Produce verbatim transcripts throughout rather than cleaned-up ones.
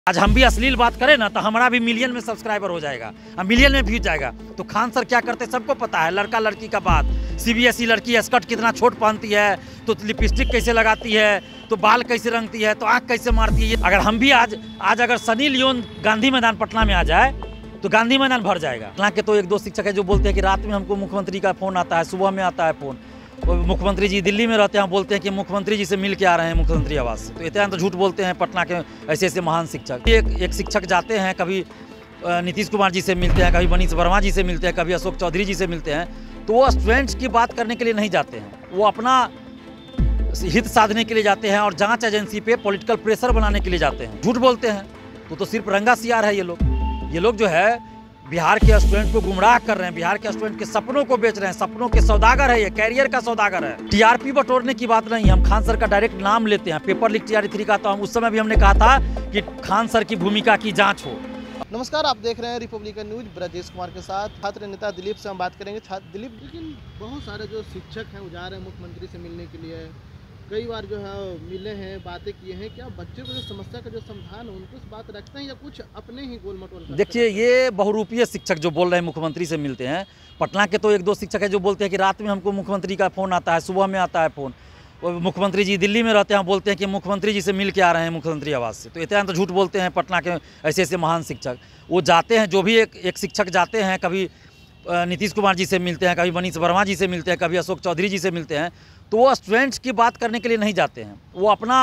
आज हम भी अश्लील बात करें ना तो हमारा भी मिलियन में सब्सक्राइबर हो जाएगा, मिलियन में व्यूज जाएगा। तो खान सर क्या करते सबको पता है, लड़का लड़की का बात। सीबीएसई लड़की स्कर्ट कितना छोट पहनती है, तो लिपस्टिक कैसे लगाती है, तो बाल कैसे रंगती है, तो आँख कैसे मारती है। अगर हम भी आज आज अगर सनी लियोन गांधी मैदान पटना में आ जाए तो गांधी मैदान भर जाएगा। पटना के तो एक दो शिक्षक है जो बोलते हैं कि रात में हमको मुख्यमंत्री का फ़ोन आता है, सुबह में आता है फ़ोन। मुख्यमंत्री जी दिल्ली में रहते हैं, बोलते हैं कि मुख्यमंत्री जी से मिल के आ रहे हैं मुख्यमंत्री आवास से। तो इतना तो झूठ बोलते हैं पटना के ऐसे ऐसे महान शिक्षक। एक एक शिक्षक जाते हैं, कभी नीतीश कुमार जी से मिलते हैं, कभी मनीष वर्मा जी से मिलते हैं, कभी अशोक चौधरी जी से मिलते हैं। तो वो स्टूडेंट्स की बात करने के लिए नहीं जाते हैं, वो अपना हित साधने के लिए जाते हैं और जांच एजेंसी पे पॉलिटिकल प्रेशर बनाने के लिए जाते हैं, झूठ बोलते हैं। तो तो सिर्फ रंगा सियार है ये लोग। ये लोग जो है बिहार के स्टूडेंट को गुमराह कर रहे हैं, बिहार के स्टूडेंट के सपनों को बेच रहे हैं, सपनों के सौदागर है ये, कैरियर का सौदागर है। टीआरपी बटोरने की बात नहीं, हम खान सर का डायरेक्ट नाम लेते हैं। पेपर लीक टीआरपी थ्री का तो हम उस समय भी हमने कहा था कि खान सर की भूमिका की जांच हो। नमस्कार, आप देख रहे हैं रिपब्लिकन न्यूज। ब्रजेश कुमार के साथ छात्र नेता दिलीप से हम बात करेंगे। छात्र दिलीप, लेकिन बहुत सारे जो शिक्षक हैं वो जा रहे हैं मुख्यमंत्री से मिलने के लिए, कई बार जो है मिले हैं, बातें किए हैं। क्या बच्चे को जो समस्या का जो समाधान है उनको बात रखते हैं या कुछ अपने ही गोल मटोल? देखिए, ये बहुरूपीय शिक्षक जो बोल रहे हैं मुख्यमंत्री से मिलते हैं, पटना के तो एक दो शिक्षक है जो बोलते हैं कि रात में हमको मुख्यमंत्री का फ़ोन आता है, सुबह में आता है फ़ोन। मुख्यमंत्री जी दिल्ली में रहते हैं, बोलते हैं कि मुख्यमंत्री जी से मिल के आ रहे हैं मुख्यमंत्री आवास से। तो इतना तो झूठ बोलते हैं पटना के ऐसे ऐसे महान शिक्षक। वो जाते हैं, जो भी एक एक शिक्षक जाते हैं, कभी नीतीश कुमार जी से मिलते हैं, कभी मनीष वर्मा जी से मिलते हैं, कभी अशोक चौधरी जी से मिलते हैं। तो वो स्टूडेंट्स की बात करने के लिए नहीं जाते हैं, वो अपना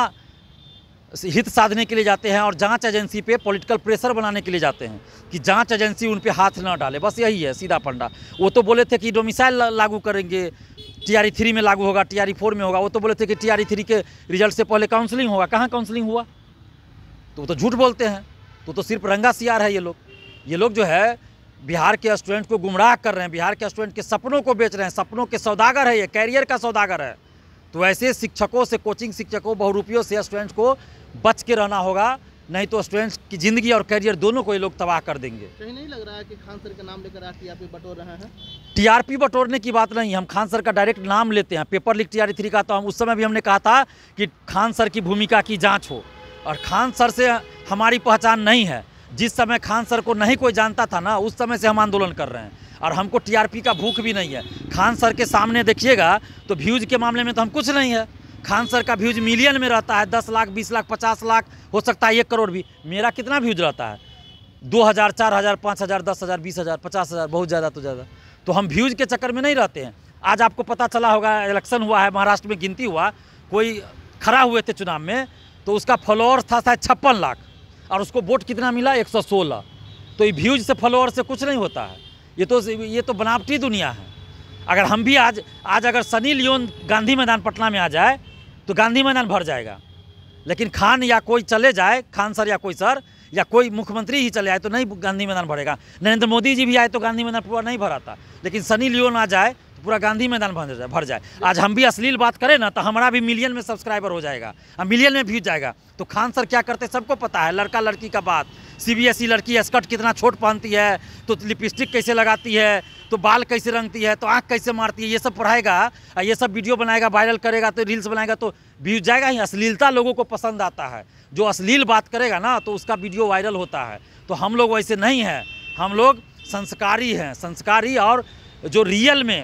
हित साधने के लिए जाते हैं और जांच एजेंसी पे पॉलिटिकल प्रेशर बनाने के लिए जाते हैं कि जांच एजेंसी उन पे हाथ ना डाले। बस यही है सीधा फंडा। वो तो बोले थे कि डोमिसाइल लागू करेंगे, टीआरपी थ्री में लागू होगा, टीआरपी फोर में होगा। वो तो बोले थे कि टीआरपी थ्री के रिजल्ट से पहले काउंसलिंग होगा। कहाँ काउंसलिंग हुआ? तो वो तो झूठ बोलते हैं। तो तो सिर्फ रंगा सियार है ये लोग। ये लोग जो है बिहार के स्टूडेंट को गुमराह कर रहे हैं, बिहार के स्टूडेंट के सपनों को बेच रहे हैं, सपनों के सौदागर है ये, कैरियर का सौदागर है। तो ऐसे शिक्षकों से, कोचिंग शिक्षकों, बहुरूपियों से स्टूडेंट्स को बच के रहना होगा, नहीं तो स्टूडेंट्स की ज़िंदगी और कैरियर दोनों को ये लोग तबाह कर देंगे। कहीं नहीं लग रहा है कि खान सर का नाम लेकर आप टीआरपी बटोर रहे हैं? टीआरपी बटोरने की बात नहीं, हम खान सर का डायरेक्ट नाम लेते हैं। पेपर लीक टीआरपी थ्री का तो हम उस समय भी हमने कहा था कि खान सर की भूमिका की जाँच हो। और खान सर से हमारी पहचान नहीं है। जिस समय खान सर को नहीं कोई जानता था ना, उस समय से हम आंदोलन कर रहे हैं और हमको टीआरपी का भूख भी नहीं है। खान सर के सामने देखिएगा तो व्यूज़ के मामले में तो हम कुछ नहीं है। खान सर का व्यूज़ मिलियन में रहता है, दस लाख, बीस लाख, पचास लाख, हो सकता है एक करोड़ भी। मेरा कितना व्यूज़ रहता है? दो हज़ार, चार हज़ार, पाँच हज़ार, दस हज़ार, बीस हज़ार, पचास हज़ार, बहुत ज़्यादा तो ज़्यादा। तो हम व्यूज़ के चक्कर में नहीं रहते हैं। आज आपको पता चला होगा, इलेक्शन हुआ है, महाराष्ट्र में गिनती हुआ, कोई खड़ा हुए थे चुनाव में, तो उसका फॉलोअर्स था शायद छप्पन लाख और उसको वोट कितना मिला? एक सौ सोलह। तो ये व्यूज से, फॉलोअर से कुछ नहीं होता है। ये तो ये तो बनावटी दुनिया है। अगर हम भी आज आज अगर सनी लियोन गांधी मैदान पटना में आ जाए तो गांधी मैदान भर जाएगा। लेकिन खान या कोई चले जाए, खान सर या कोई सर या कोई मुख्यमंत्री ही चले आए तो नहीं गांधी मैदान भरेगा। नरेंद्र मोदी जी भी आए तो गांधी मैदान पूरा नहीं भराता। लेकिन सनी लियोन आ जाए तो पूरा गांधी मैदान भर जाए भर जाए आज हम भी अश्लील बात करें ना तो हमारा भी मिलियन में सब्सक्राइबर हो जाएगा, मिलियन में व्यूज जाएगा। तो खान सर क्या करते सबको पता है, लड़का लड़की का बात। सीबीएसई लड़की स्कर्ट कितना छोट पहनती है, तो लिपस्टिक कैसे लगाती है, तो बाल कैसे रंगती है, तो आँख कैसे मारती है, ये सब पढ़ाएगा, ये सब वीडियो बनाएगा, वायरल करेगा, तो रील्स बनाएगा तो व्यूज जाएगा ही। अश्लीलता लोगों को पसंद आता है। जो अश्लील बात करेगा ना तो उसका वीडियो वायरल होता है। तो हम लोग वैसे नहीं हैं, हम लोग संस्कारी हैं, संस्कारी और जो रियल में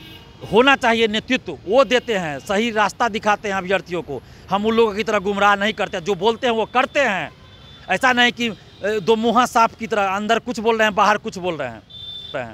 होना चाहिए नेतृत्व वो देते हैं, सही रास्ता दिखाते हैं अभ्यर्थियों को। हम उन लोगों की तरह गुमराह नहीं करते, जो बोलते हैं वो करते हैं। ऐसा नहीं कि दो मुँहा सांप की तरह अंदर कुछ बोल रहे हैं, बाहर कुछ बोल रहे हैं।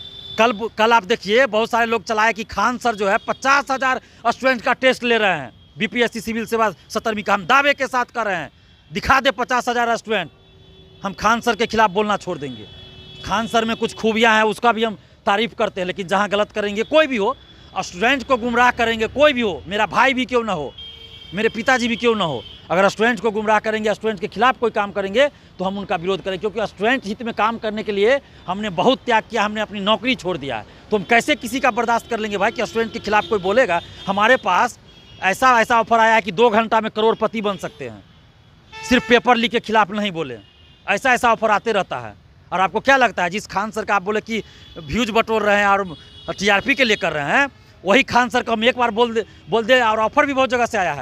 कल कल आप देखिए, बहुत सारे लोग चलाए कि खान सर जो है पचास हज़ार स्टूडेंट का टेस्ट ले रहे हैं, बीपीएससी सिविल सेवा सत्तरवीं का। हम दावे के साथ कर रहे हैं, दिखा दे पचास हज़ार स्टूडेंट, हम खान सर के खिलाफ बोलना छोड़ देंगे। खान सर में कुछ खूबियाँ हैं, उसका भी हम तारीफ करते हैं। लेकिन जहाँ गलत करेंगे, कोई भी हो, स्टूडेंट को गुमराह करेंगे, कोई भी हो, मेरा भाई भी क्यों ना हो, मेरे पिताजी भी क्यों ना हो, अगर स्टूडेंट को गुमराह करेंगे, स्टूडेंट के खिलाफ कोई काम करेंगे तो हम उनका विरोध करेंगे। क्योंकि स्टूडेंट हित में काम करने के लिए हमने बहुत त्याग किया, हमने अपनी नौकरी छोड़ दिया है। तो हम कैसे किसी का बर्दाश्त कर लेंगे भाई कि स्टूडेंट के खिलाफ कोई बोलेगा? हमारे पास ऐसा ऐसा ऑफर आया है कि दो घंटा में करोड़पति बन सकते हैं, सिर्फ पेपर लीक के खिलाफ नहीं बोले। ऐसा ऐसा ऑफर आते रहता है। और आपको क्या लगता है, जिस खान सर का आप बोले कि व्यूज बटोर रहे हैं और टीआरपी के लिए कर रहे हैं, वही खान सर को हम एक बार बोल दे बोल दे और ऑफर भी बहुत जगह से आया है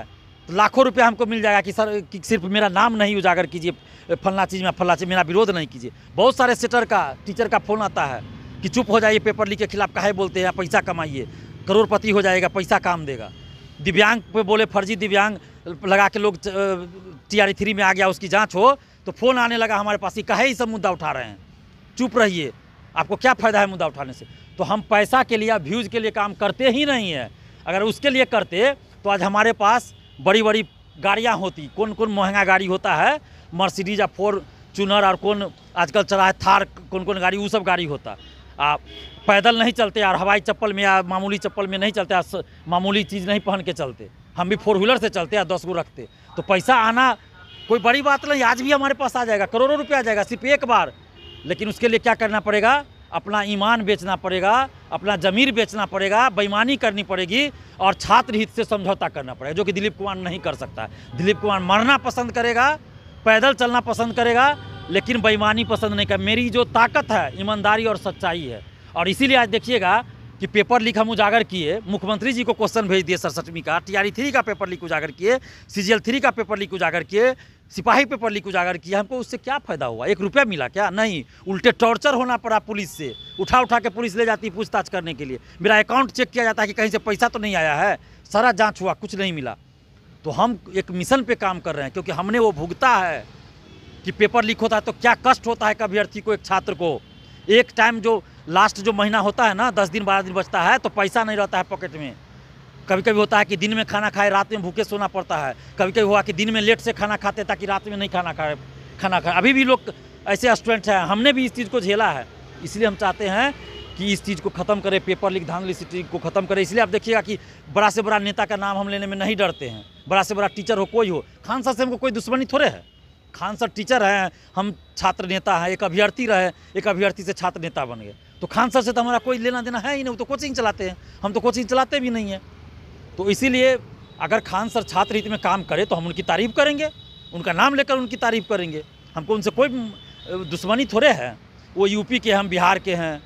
तो लाखों रुपया हमको मिल जाएगा कि सर कि सिर्फ मेरा नाम नहीं उजागर कीजिए फलना चीज़ में फलना चीज़, मेरा विरोध नहीं कीजिए। बहुत सारे सेटर का टीचर का फ़ोन आता है कि चुप हो जाइए, पेपर लीक के खिलाफ काहे बोलते हैं, पैसा कमाइए, करोड़पति हो जाएगा, पैसा काम देगा। दिव्यांग पे बोले फर्जी दिव्यांग लगा के लोग टी आर थ्री में आ गया, उसकी जाँच हो, तो फ़ोन आने लगा हमारे पास कि काहे ये सब मुद्दा उठा रहे हैं, चुप रहिए, आपको क्या फ़ायदा है मुद्दा उठाने से। तो हम पैसा के लिए, व्यूज़ के लिए काम करते ही नहीं है। अगर उसके लिए करते तो आज हमारे पास बड़ी बड़ी गाड़ियाँ होती। कौन कौन महंगा गाड़ी होता है, मर्सिडीज या फॉर्च्यूनर, और कौन आजकल चला है थार, कौन कौन गाड़ी, वो सब गाड़ी होता। आप पैदल नहीं चलते और हवाई चप्पल में या मामूली चप्पल में नहीं चलते, मामूली चीज़ नहीं पहन के चलते। हम भी फोर व्हीलर से चलते या दस गो रखते। तो पैसा आना कोई बड़ी बात नहीं, आज भी हमारे पास आ जाएगा, करोड़ों रुपया आ जाएगा सिर्फ एक बार। लेकिन उसके लिए क्या करना पड़ेगा, अपना ईमान बेचना पड़ेगा, अपना ज़मीर बेचना पड़ेगा, बेईमानी करनी पड़ेगी और छात्र हित से समझौता करना पड़ेगा, जो कि दिलीप कुमार नहीं कर सकता है। दिलीप कुमार मरना पसंद करेगा, पैदल चलना पसंद करेगा, लेकिन बेईमानी पसंद नहीं कर। मेरी जो ताकत है ईमानदारी और सच्चाई है, और इसीलिए आज देखिएगा कि पेपर लीक हम उजागर किए, मुख्यमंत्री जी को क्वेश्चन भेज दिए सड़सठवीं का, टी आर थ्री का पेपर लीक उजागर किए, सी जी एल थ्री का पेपर लीक उजागर किए, सिपाही पेपर लीक उजागर किया। हमको उससे क्या फ़ायदा हुआ, एक रुपया मिला क्या? नहीं, उल्टे टॉर्चर होना पड़ा पुलिस से, उठा उठा के पुलिस ले जाती पूछताछ करने के लिए। मेरा अकाउंट चेक किया जाता है कि कहीं से पैसा तो नहीं आया है, सारा जांच हुआ, कुछ नहीं मिला। तो हम एक मिशन पे काम कर रहे हैं, क्योंकि हमने वो भुगता है कि पेपर लीक होता है तो क्या कष्ट होता है एक अभ्यर्थी को, एक छात्र को। एक टाइम जो लास्ट जो महीना होता है ना, दस दिन बारह दिन बचता है, तो पैसा नहीं रहता है पॉकेट में। कभी कभी होता है कि दिन में खाना खाए, रात में भूखे सोना पड़ता है। कभी कभी हुआ कि दिन में लेट से खाना खाते ताकि रात में नहीं खाना खाए खाना खाए अभी भी लोग ऐसे स्टूडेंट हैं, हमने भी इस चीज़ को झेला है। इसलिए हम चाहते हैं कि इस चीज़ को ख़त्म करें, पेपर लीक धांधली इस चीज़ को ख़त्म करें। इसलिए आप देखिएगा कि बड़ा से बड़ा नेता का नाम हम लेने में नहीं डरते हैं, बड़ा से बड़ा टीचर हो कोई हो। खान सर से हमको कोई दुश्मनी थोड़े है, खान सर टीचर हैं, हम छात्र नेता हैं। एक अभ्यर्थी रहे, एक अभ्यर्थी से छात्र नेता बन गए, तो खान सर से तो हमारा कोई लेना देना है ही नहीं। वो तो कोचिंग चलाते हैं, हम तो कोचिंग चलाते भी नहीं हैं। तो इसीलिए अगर खान सर छात्र हित में काम करे तो हम उनकी तारीफ़ करेंगे, उनका नाम लेकर उनकी तारीफ़ करेंगे। हमको उनसे कोई दुश्मनी थोड़े है, वो यूपी के हैं, हम बिहार के हैं,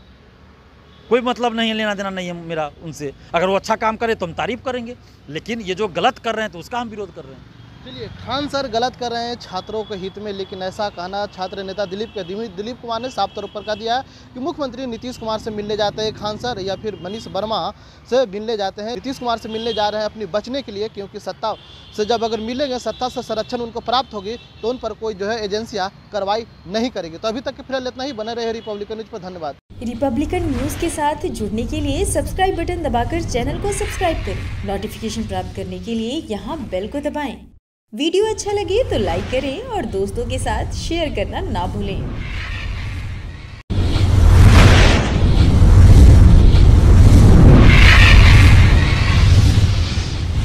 कोई मतलब नहीं है, लेना देना नहीं है मेरा उनसे। अगर वो अच्छा काम करे तो हम तारीफ़ करेंगे, लेकिन ये जो गलत कर रहे हैं तो उसका हम विरोध कर रहे हैं। चलिए, खान सर गलत कर रहे हैं छात्रों के हित में, लेकिन ऐसा कहना छात्र नेता दिलीप के दिलीप कुमार ने साफ तौर पर कह दिया है कि मुख्यमंत्री नीतीश कुमार से मिलने जाते हैं खान सर, या फिर मनीष वर्मा से मिलने जाते हैं। नीतीश कुमार से मिलने जा रहे हैं अपनी बचने के लिए, क्योंकि सत्ता से जब अगर मिलेंगे, सत्ता से संरक्षण उनको प्राप्त होगी, तो उन पर कोई जो है एजेंसियाँ कार्रवाई नहीं करेगी। तो अभी तक के फिलहाल इतना ही। बने रहे रिपब्लिकन न्यूज पर। धन्यवाद। रिपब्लिकन न्यूज के साथ जुड़ने के लिए सब्सक्राइब बटन दबाकर चैनल को सब्सक्राइब करें। नोटिफिकेशन प्राप्त करने के लिए यहाँ बेल को दबाएं। वीडियो अच्छा लगे तो लाइक करें और दोस्तों के साथ शेयर करना ना भूलें।